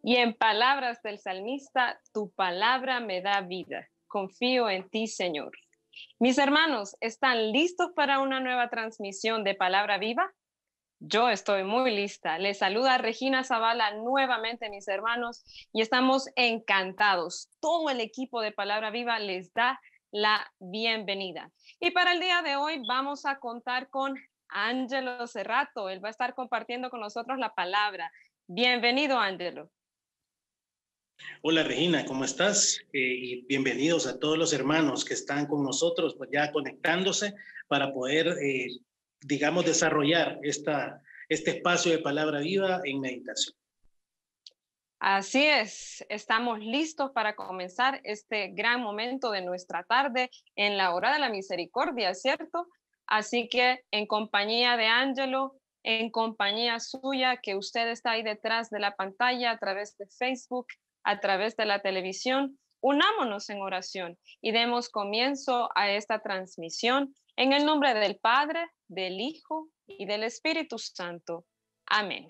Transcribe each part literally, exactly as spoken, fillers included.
Y en palabras del salmista, tu palabra me da vida. Confío en ti, Señor. Mis hermanos, ¿están listos para una nueva transmisión de Palabra Viva? Yo estoy muy lista. Les saluda Regina Zavala nuevamente, mis hermanos, y estamos encantados. Todo el equipo de Palabra Viva les da la bienvenida. Y para el día de hoy vamos a contar con Ángelo Cerrato. Él va a estar compartiendo con nosotros la palabra. Bienvenido, Ángelo. Hola Regina, ¿cómo estás? Eh, y bienvenidos a todos los hermanos que están con nosotros, pues ya conectándose para poder, eh, digamos, desarrollar esta, este espacio de Palabra Viva en meditación. Así es, estamos listos para comenzar este gran momento de nuestra tarde en la hora de la misericordia, ¿cierto? Así que en compañía de Ángelo, en compañía suya, que usted está ahí detrás de la pantalla a través de Facebook, a través de la televisión, unámonos en oración y demos comienzo a esta transmisión en el nombre del Padre, del Hijo y del Espíritu Santo. Amén.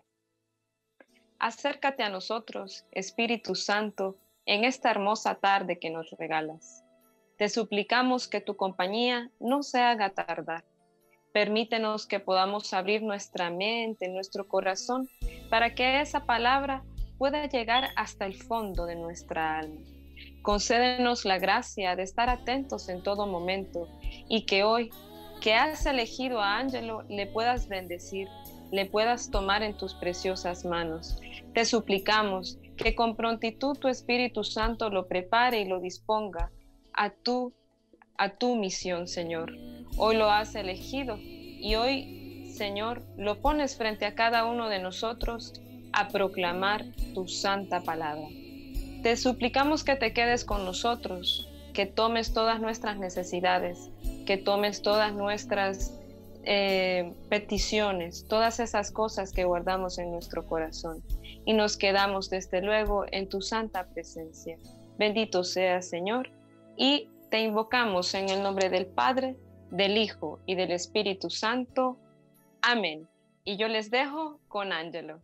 Acércate a nosotros, Espíritu Santo, en esta hermosa tarde que nos regalas. Te suplicamos que tu compañía no se haga tardar. Permítenos que podamos abrir nuestra mente, nuestro corazón, para que esa palabra pueda llegar hasta el fondo de nuestra alma. Concédenos la gracia de estar atentos en todo momento y que hoy, que has elegido a Ángelo, le puedas bendecir, le puedas tomar en tus preciosas manos. Te suplicamos que con prontitud tu Espíritu Santo lo prepare y lo disponga a tu, a tu misión, Señor. Hoy lo has elegido y hoy, Señor, lo pones frente a cada uno de nosotros a proclamar tu santa palabra. Te suplicamos que te quedes con nosotros, que tomes todas nuestras necesidades, que tomes todas nuestras eh, peticiones, todas esas cosas que guardamos en nuestro corazón y nos quedamos desde luego en tu santa presencia. Bendito seas, Señor, y te invocamos en el nombre del Padre, del Hijo y del Espíritu Santo. Amén. Y yo les dejo con Ángelo.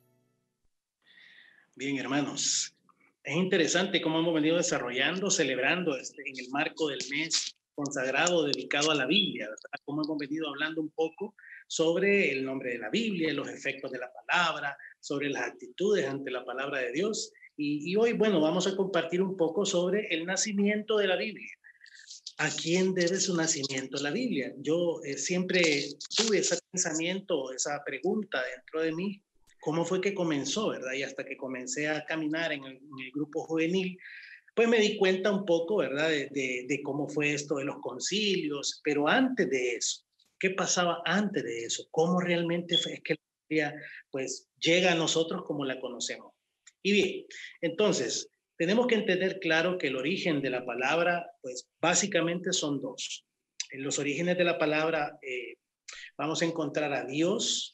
Bien, hermanos, es interesante cómo hemos venido desarrollando, celebrando este, en el marco del mes consagrado dedicado a la Biblia, ¿verdad? Cómo hemos venido hablando un poco sobre el nombre de la Biblia, los efectos de la palabra, sobre las actitudes ante la palabra de Dios. Y, y hoy, bueno, vamos a compartir un poco sobre el nacimiento de la Biblia. ¿A quién debe su nacimiento la Biblia? Yo eh, siempre tuve ese pensamiento, esa pregunta dentro de mí. ¿Cómo fue que comenzó, verdad? Y hasta que comencé a caminar en el, en el grupo juvenil, pues me di cuenta un poco, ¿verdad? De, de, de cómo fue esto de los concilios, pero antes de eso, ¿qué pasaba antes de eso? ¿Cómo realmente es que la Biblia, pues, llega a nosotros como la conocemos? Y bien, entonces, tenemos que entender claro que el origen de la palabra, pues, básicamente son dos. En los orígenes de la palabra eh, vamos a encontrar a Dios.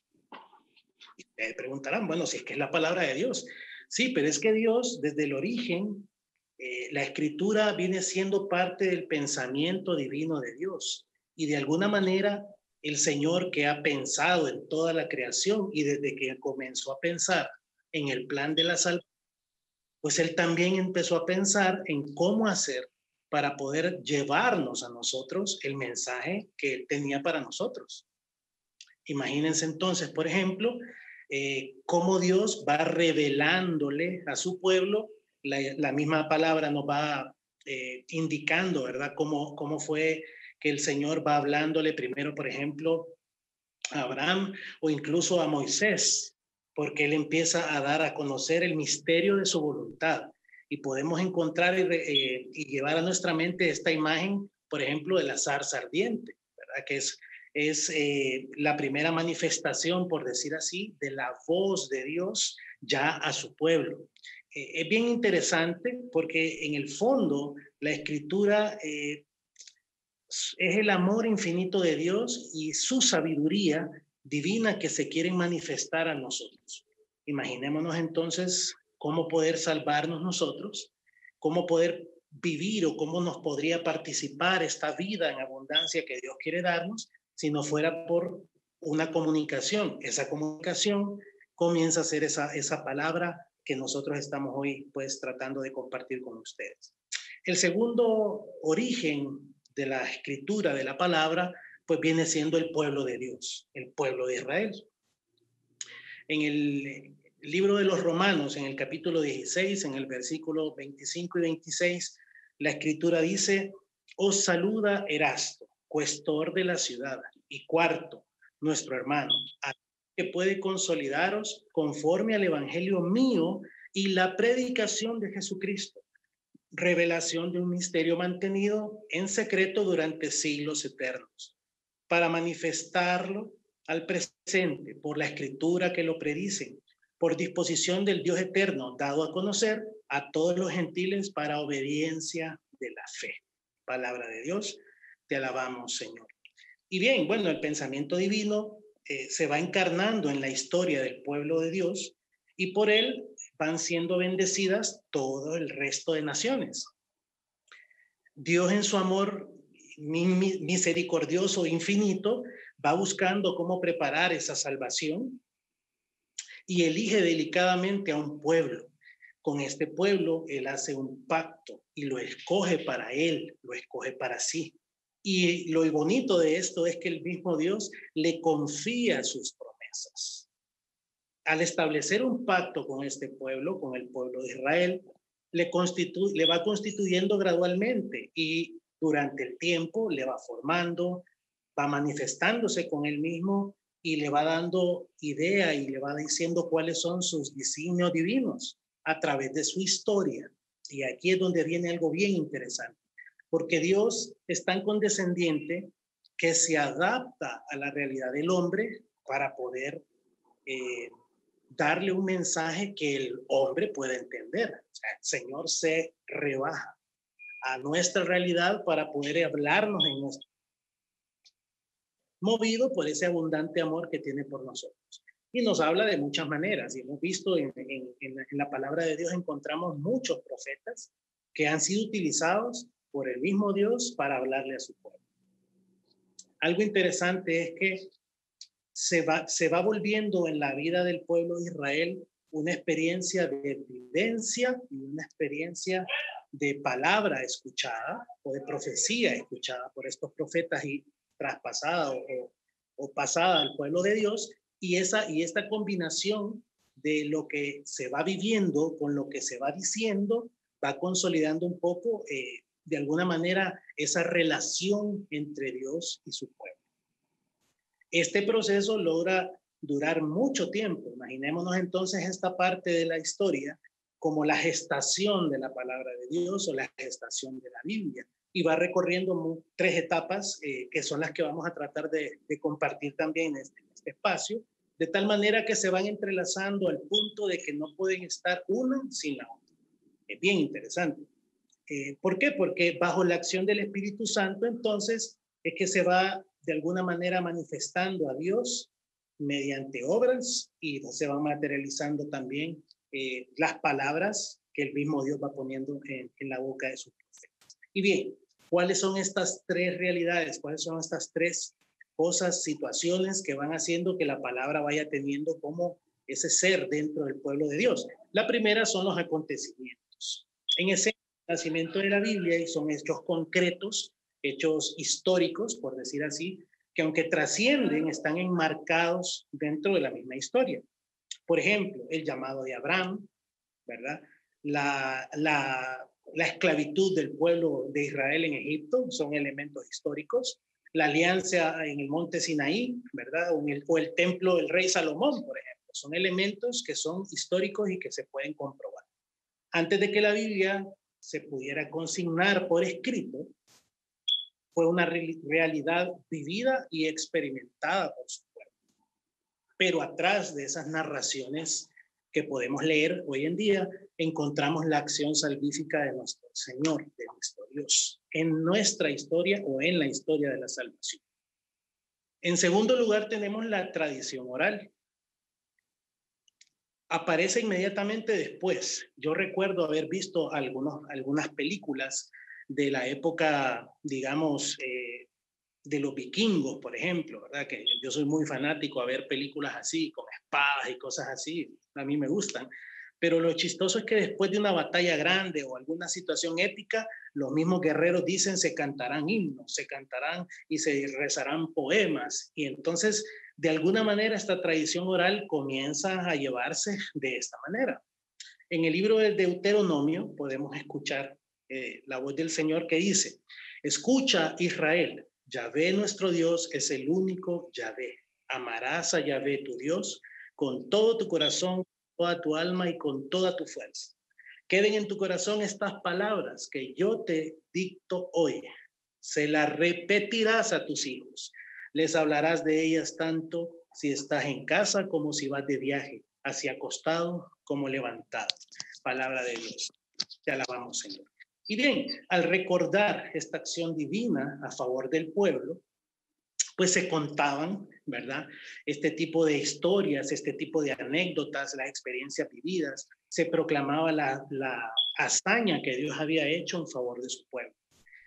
Me preguntarán, bueno, si es que es la palabra de Dios. Sí, pero es que Dios, desde el origen, eh, la escritura viene siendo parte del pensamiento divino de Dios. Y de alguna manera, el Señor que ha pensado en toda la creación y desde que comenzó a pensar en el plan de la salvación, pues Él también empezó a pensar en cómo hacer para poder llevarnos a nosotros el mensaje que Él tenía para nosotros. Imagínense entonces, por ejemplo, eh, cómo Dios va revelándole a su pueblo, la, la misma palabra nos va eh, indicando, ¿verdad? Cómo, cómo fue que el Señor va hablándole primero, por ejemplo, a Abraham o incluso a Moisés, porque Él empieza a dar a conocer el misterio de su voluntad. Y podemos encontrar y, eh, y llevar a nuestra mente esta imagen, por ejemplo, de la zarza ardiente, ¿verdad? Que es es eh, la primera manifestación, por decir así, de la voz de Dios ya a su pueblo. Eh, es bien interesante porque en el fondo la escritura eh, es el amor infinito de Dios y su sabiduría divina que se quieren manifestar a nosotros. Imaginémonos entonces cómo poder salvarnos nosotros, cómo poder vivir o cómo nos podría participar esta vida en abundancia que Dios quiere darnos si no fuera por una comunicación. Esa comunicación comienza a ser esa, esa palabra que nosotros estamos hoy pues tratando de compartir con ustedes. El segundo origen de la escritura, de la palabra, pues viene siendo el pueblo de Dios, el pueblo de Israel. En el libro de los Romanos, en el capítulo dieciséis, en el versículo veinticinco y veintiséis, la escritura dice: os saluda Erasto, cuestor de la ciudad, y Cuarto, nuestro hermano, que puede consolidaros conforme al evangelio mío y la predicación de Jesucristo, revelación de un misterio mantenido en secreto durante siglos eternos, para manifestarlo al presente por la escritura que lo predicen, por disposición del Dios eterno, dado a conocer a todos los gentiles para obediencia de la fe. Palabra de Dios, te alabamos, Señor. Y bien, bueno, el pensamiento divino eh, se va encarnando en la historia del pueblo de Dios, y por él van siendo bendecidas todo el resto de naciones. Dios, en su amor misericordioso, infinito, va buscando cómo preparar esa salvación y elige delicadamente a un pueblo. Con este pueblo él hace un pacto y lo escoge para él, lo escoge para sí. Y lo bonito de esto es que el mismo Dios le confía sus promesas. Al establecer un pacto con este pueblo, con el pueblo de Israel, le, constitu- le va constituyendo gradualmente, y durante el tiempo le va formando, va manifestándose con él mismo y le va dando idea y le va diciendo cuáles son sus designios divinos a través de su historia. Y aquí es donde viene algo bien interesante, porque Dios es tan condescendiente que se adapta a la realidad del hombre para poder eh, darle un mensaje que el hombre pueda entender. O sea, el Señor se rebaja a nuestra realidad para poder hablarnos en nuestro, movido por ese abundante amor que tiene por nosotros. Y nos habla de muchas maneras, y hemos visto en, en, en, la, en la palabra de Dios, encontramos muchos profetas que han sido utilizados por el mismo Dios para hablarle a su pueblo. Algo interesante es que se va, se va volviendo en la vida del pueblo de Israel una experiencia de vivencia y una experiencia de palabra escuchada o de profecía escuchada por estos profetas y traspasada o, o pasada al pueblo de Dios, y, esa, y esta combinación de lo que se va viviendo con lo que se va diciendo va consolidando un poco eh, de alguna manera esa relación entre Dios y su pueblo. Este proceso logra durar mucho tiempo. Imaginémonos entonces esta parte de la historia como la gestación de la palabra de Dios o la gestación de la Biblia, y va recorriendo tres etapas eh, que son las que vamos a tratar de, de compartir también en este, en este espacio, de tal manera que se van entrelazando al punto de que no pueden estar una sin la otra. Es bien interesante. Eh, ¿Por qué? Porque bajo la acción del Espíritu Santo, entonces, es que se va de alguna manera manifestando a Dios mediante obras, y se van materializando también eh, las palabras que el mismo Dios va poniendo en, en la boca de sus profetas. Y bien, ¿cuáles son estas tres realidades? ¿Cuáles son estas tres cosas, situaciones que van haciendo que la palabra vaya teniendo como ese ser dentro del pueblo de Dios? La primera son los acontecimientos. En ese nacimiento de la Biblia, y son hechos concretos, hechos históricos, por decir así, que aunque trascienden, están enmarcados dentro de la misma historia. Por ejemplo, el llamado de Abraham, ¿verdad? La, la, la esclavitud del pueblo de Israel en Egipto son elementos históricos. La alianza en el monte Sinaí, ¿verdad? O, en el, o el templo del rey Salomón, por ejemplo, son elementos que son históricos y que se pueden comprobar. Antes de que la Biblia se pudiera consignar por escrito, fue una re realidad vivida y experimentada por su pueblo. Pero atrás de esas narraciones que podemos leer hoy en día, encontramos la acción salvífica de nuestro Señor, de nuestro Dios, en nuestra historia o en la historia de la salvación. En segundo lugar, tenemos la tradición oral. Aparece inmediatamente después. Yo recuerdo haber visto algunos, algunas películas de la época, digamos, eh, de los vikingos, por ejemplo, ¿verdad? Que yo soy muy fanático a ver películas así, con espadas y cosas así, a mí me gustan. Pero lo chistoso es que después de una batalla grande o alguna situación épica, los mismos guerreros dicen se cantarán himnos, se cantarán y se rezarán poemas. Y entonces, de alguna manera, esta tradición oral comienza a llevarse de esta manera. En el libro del Deuteronomio podemos escuchar eh, la voz del Señor que dice: escucha, Israel, Yahvé nuestro Dios es el único Yahvé. Amarás a Yahvé tu Dios con todo tu corazón, toda tu alma y con toda tu fuerza. Queden en tu corazón estas palabras que yo te dicto hoy. Se las repetirás a tus hijos. Les hablarás de ellas tanto si estás en casa como si vas de viaje, hacia acostado como levantado. Palabra de Dios. Te alabamos, Señor. Y bien, al recordar esta acción divina a favor del pueblo, pues se contaban, ¿verdad? Este tipo de historias, este tipo de anécdotas, las experiencias vividas, se proclamaba la, la hazaña que Dios había hecho en favor de su pueblo.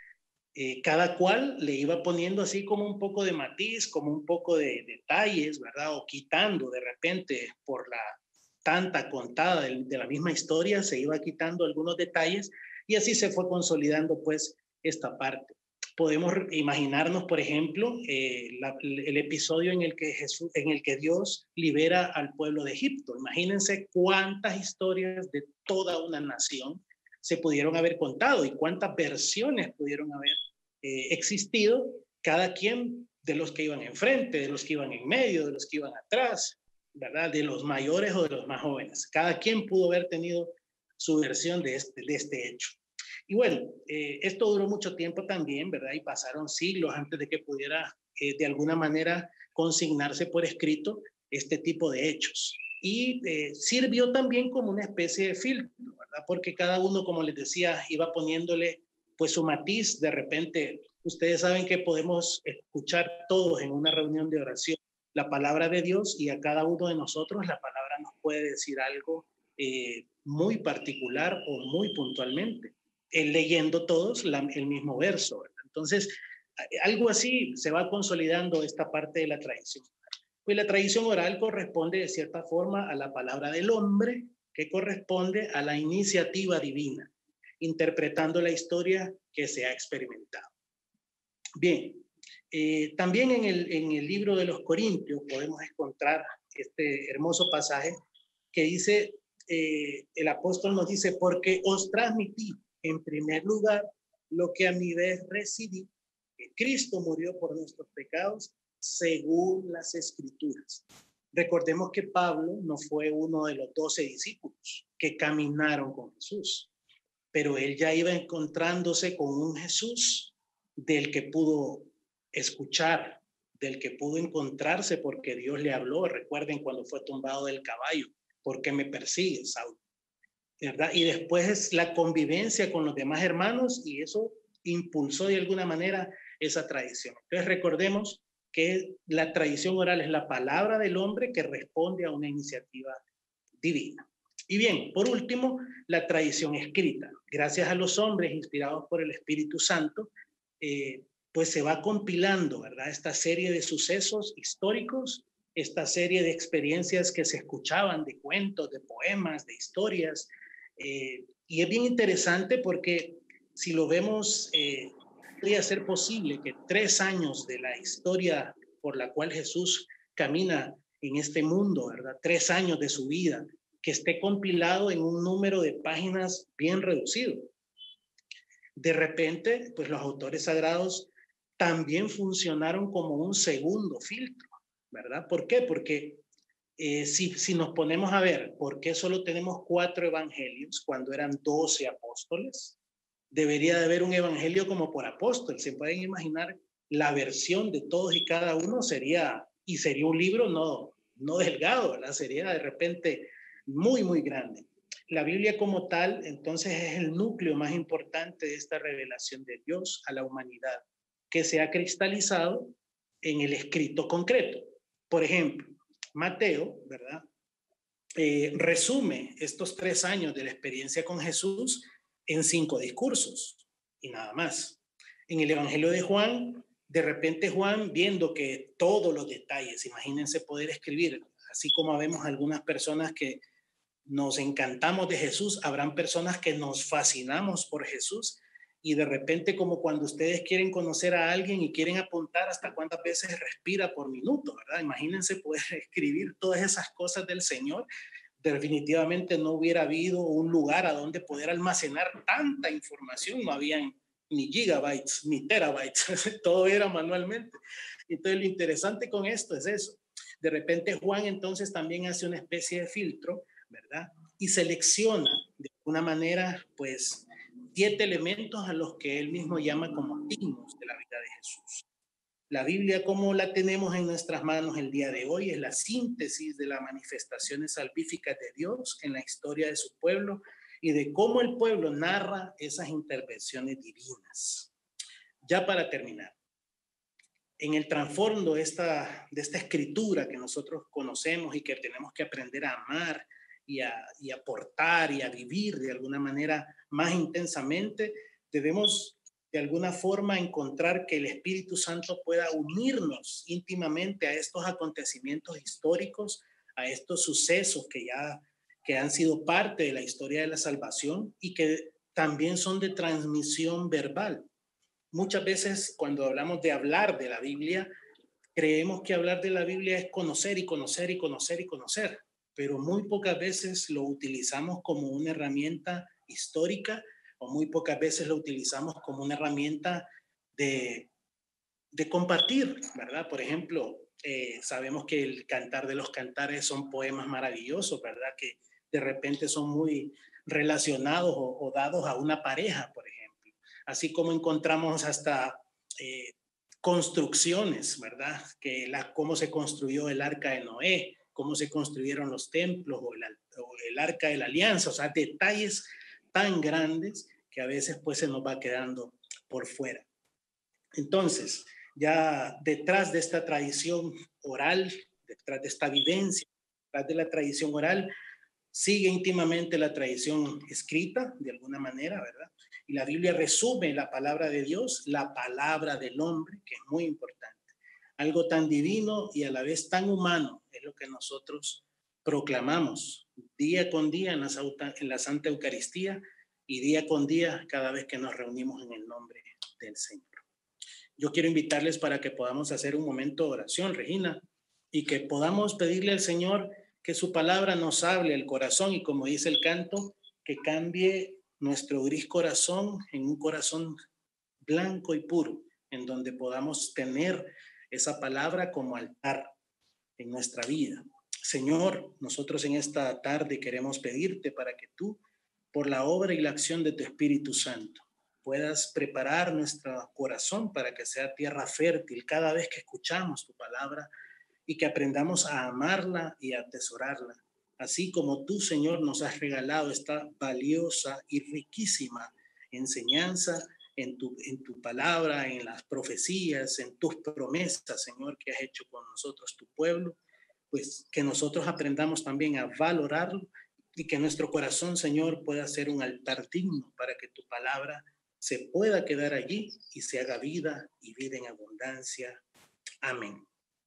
Eh, cada cual le iba poniendo así como un poco de matiz, como un poco de detalles, ¿verdad? O quitando de repente por la tanta contada de, de la misma historia, se iba quitando algunos detalles y así se fue consolidando pues esta parte. Podemos imaginarnos, por ejemplo, eh, la, el episodio en el, que Jesús, en el que Dios libera al pueblo de Egipto. Imagínense cuántas historias de toda una nación se pudieron haber contado y cuántas versiones pudieron haber eh, existido, cada quien de los que iban enfrente, de los que iban en medio, de los que iban atrás, ¿verdad? De los mayores o de los más jóvenes. Cada quien pudo haber tenido su versión de este, de este hecho. Y bueno, eh, esto duró mucho tiempo también, ¿verdad? Y pasaron siglos antes de que pudiera eh, de alguna manera consignarse por escrito este tipo de hechos. Y eh, sirvió también como una especie de filtro, ¿verdad? Porque cada uno, como les decía, iba poniéndole pues su matiz. De repente, ustedes saben que podemos escuchar todos en una reunión de oración la palabra de Dios y a cada uno de nosotros la palabra nos puede decir algo eh, muy particular o muy puntualmente. Eh, leyendo todos la, el mismo verso, ¿verdad? Entonces, algo así se va consolidando esta parte de la tradición. Pues la tradición oral corresponde de cierta forma a la palabra del hombre, que corresponde a la iniciativa divina, interpretando la historia que se ha experimentado. Bien, eh, también en el, en el libro de los Corintios podemos encontrar este hermoso pasaje que dice, eh, el apóstol nos dice, porque os transmití en primer lugar lo que a mi vez recibí, que Cristo murió por nuestros pecados según las escrituras. Recordemos que Pablo no fue uno de los doce discípulos que caminaron con Jesús, pero él ya iba encontrándose con un Jesús del que pudo escuchar, del que pudo encontrarse porque Dios le habló. Recuerden cuando fue tumbado del caballo, ¿por qué me persigues, Saulo? ¿Verdad? Y después es la convivencia con los demás hermanos y eso impulsó de alguna manera esa tradición. Entonces recordemos que la tradición oral es la palabra del hombre que responde a una iniciativa divina. Y bien, por último, la tradición escrita. Gracias a los hombres inspirados por el Espíritu Santo, eh, pues se va compilando, ¿verdad? Esta serie de sucesos históricos, esta serie de experiencias que se escuchaban, de cuentos, de poemas, de historias. Eh, y es bien interesante porque si lo vemos, eh, podría ser posible que tres años de la historia por la cual Jesús camina en este mundo, ¿verdad? Tres años de su vida, que esté compilado en un número de páginas bien reducido. De repente, pues los autores sagrados también funcionaron como un segundo filtro, ¿verdad? ¿Por qué? Porque eh, si, si nos ponemos a ver por qué solo tenemos cuatro evangelios cuando eran doce apóstoles, debería de haber un evangelio como por apóstol. Se pueden imaginar la versión de todos y cada uno sería, y sería un libro no, no delgado, ¿verdad? Sería de repente muy, muy grande. La Biblia como tal, entonces, es el núcleo más importante de esta revelación de Dios a la humanidad, que se ha cristalizado en el escrito concreto. Por ejemplo, Mateo, ¿verdad? Eh, resume estos tres años de la experiencia con Jesús en cinco discursos y nada más. En el Evangelio de Juan, de repente Juan, viendo que todos los detalles, imagínense poder escribir, así como vemos algunas personas que nos encantamos de Jesús, habrán personas que nos fascinamos por Jesús y de repente como cuando ustedes quieren conocer a alguien y quieren apuntar hasta cuántas veces respira por minuto, ¿verdad? Imagínense poder escribir todas esas cosas del Señor. Definitivamente no hubiera habido un lugar a donde poder almacenar tanta información, no habían ni gigabytes, ni terabytes, todo era manualmente. Entonces lo interesante con esto es eso. De repente Juan entonces también hace una especie de filtro, ¿verdad? Y selecciona de alguna manera, pues, siete elementos a los que él mismo llama como signos de la vida de Jesús. La Biblia, como la tenemos en nuestras manos el día de hoy, es la síntesis de las manifestaciones salvíficas de Dios en la historia de su pueblo y de cómo el pueblo narra esas intervenciones divinas. Ya para terminar, en el trasfondo de esta, de esta escritura que nosotros conocemos y que tenemos que aprender a amar y a, y a aportar y a vivir de alguna manera más intensamente, debemos de alguna forma encontrar que el Espíritu Santo pueda unirnos íntimamente a estos acontecimientos históricos, a estos sucesos que ya que han sido parte de la historia de la salvación y que también son de transmisión verbal. Muchas veces cuando hablamos de hablar de la Biblia, creemos que hablar de la Biblia es conocer y conocer y conocer y conocer, pero muy pocas veces lo utilizamos como una herramienta histórica o muy pocas veces lo utilizamos como una herramienta de, de compartir, ¿verdad? Por ejemplo, eh, sabemos que el Cantar de los Cantares son poemas maravillosos, ¿verdad? Que de repente son muy relacionados o, o dados a una pareja, por ejemplo. Así como encontramos hasta eh, construcciones, ¿verdad? Que la, cómo se construyó el arca de Noé, cómo se construyeron los templos o el, o el arca de la alianza, o sea, detalles tan grandes que a veces pues se nos va quedando por fuera. Entonces, ya detrás de esta tradición oral, detrás de esta vivencia, detrás de la tradición oral, sigue íntimamente la tradición escrita, de alguna manera, ¿verdad? Y la Biblia resume la palabra de Dios, la palabra del hombre, que es muy importante. Algo tan divino y a la vez tan humano es lo que nosotros proclamamos día con día en la, en la Santa Eucaristía y día con día cada vez que nos reunimos en el nombre del Señor. Yo quiero invitarles para que podamos hacer un momento de oración, Regina, y que podamos pedirle al Señor que su palabra nos hable el corazón y, como dice el canto, que cambie nuestro gris corazón en un corazón blanco y puro, en donde podamos tener esa palabra como altar en nuestra vida. Señor, nosotros en esta tarde queremos pedirte para que tú, por la obra y la acción de tu Espíritu Santo, puedas preparar nuestro corazón para que sea tierra fértil cada vez que escuchamos tu palabra y que aprendamos a amarla y a atesorarla, así como tú, Señor, nos has regalado esta valiosa y riquísima enseñanza en tu, en tu palabra, en las profecías, en tus promesas, Señor, que has hecho con nosotros, tu pueblo, pues que nosotros aprendamos también a valorarlo y que nuestro corazón, Señor, pueda ser un altar digno para que tu palabra se pueda quedar allí y se haga vida y vida en abundancia. Amén.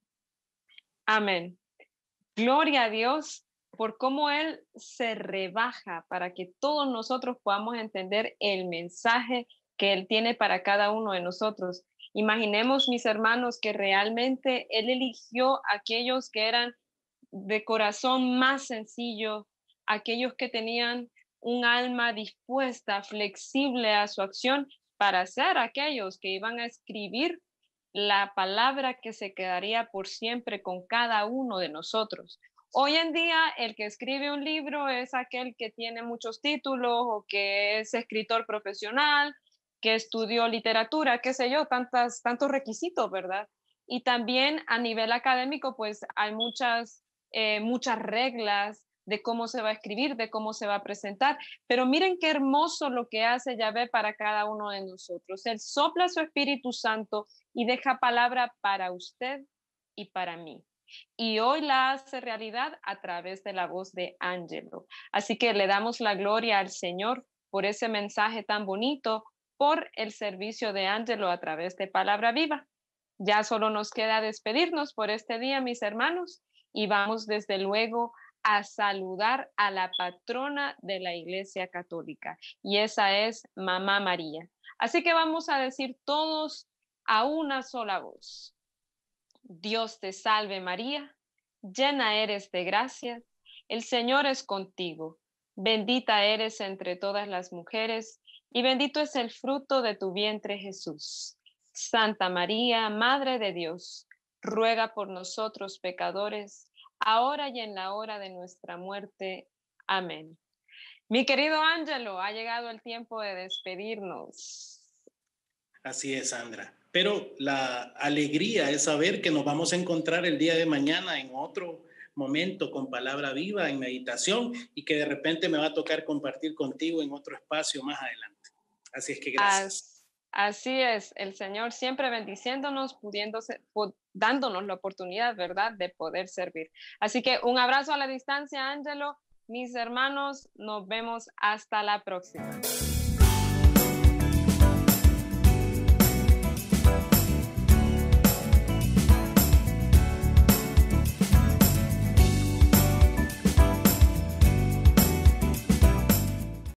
Amén. Gloria a Dios por cómo Él se rebaja para que todos nosotros podamos entender el mensaje que Él tiene para cada uno de nosotros. Imaginemos, mis hermanos, que realmente Él eligió a aquellos que eran de corazón más sencillo, aquellos que tenían un alma dispuesta, flexible a su acción, para ser aquellos que iban a escribir la palabra que se quedaría por siempre con cada uno de nosotros. Hoy en día, el que escribe un libro es aquel que tiene muchos títulos o que es escritor profesional, que estudió literatura, qué sé yo, tantas, tantos requisitos, ¿verdad? Y también a nivel académico, pues hay muchas, eh, muchas reglas de cómo se va a escribir, de cómo se va a presentar. Pero miren qué hermoso lo que hace Yahvé para cada uno de nosotros. Él sopla su Espíritu Santo y deja palabra para usted y para mí. Y hoy la hace realidad a través de la voz de Ángelo. Así que le damos la gloria al Señor por ese mensaje tan bonito, por el servicio de Ángelo a través de Palabra Viva. Ya solo nos queda despedirnos por este día, mis hermanos, y vamos desde luego a saludar a la patrona de la Iglesia Católica, y esa es Mamá María. Así que vamos a decir todos a una sola voz: Dios te salve María, llena eres de gracia, el Señor es contigo, bendita eres entre todas las mujeres, y bendito es el fruto de tu vientre Jesús. Santa María, Madre de Dios, ruega por nosotros pecadores, ahora y en la hora de nuestra muerte. Amén. Mi querido Ángelo, ha llegado el tiempo de despedirnos. Así es, Sandra. Pero la alegría es saber que nos vamos a encontrar el día de mañana en otro momento con palabra viva, en meditación, y que de repente me va a tocar compartir contigo en otro espacio más adelante. Así es que gracias. Así es, el Señor siempre bendiciéndonos, pudiéndose, dándonos la oportunidad, ¿verdad?, de poder servir. Así que un abrazo a la distancia, Ángelo. Mis hermanos, nos vemos hasta la próxima.